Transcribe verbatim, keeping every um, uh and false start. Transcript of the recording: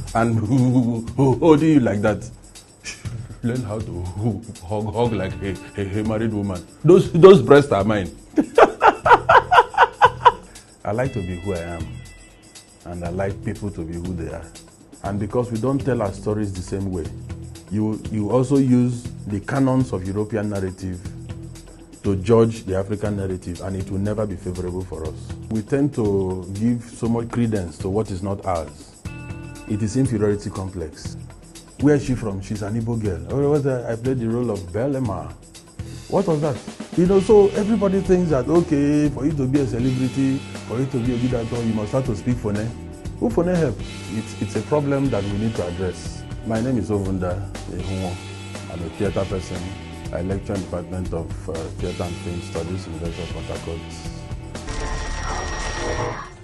and holding you like that. Learn how to hug, hug like a, a, a married woman. Those, those breasts are mine. I like to be who I am, and I like people to be who they are. And because we don't tell our stories the same way, you, you also use the canons of European narrative to judge the African narrative, and it will never be favorable for us. We tend to give so much credence to what is not ours. It is inferiority complex. Where is she from? She's an Igbo girl. Oh, I played the role of Belema. What was that? You know, so everybody thinks that, okay, for you to be a celebrity, for you to be a good actor, you must start to speak Fone. Who Fone help? It's, it's a problem that we need to address. My name is Ovunda Ihunwo. I'm a theater person. I lecture in the Department of uh, Theater and Film Studies, University of Port-Harcourt.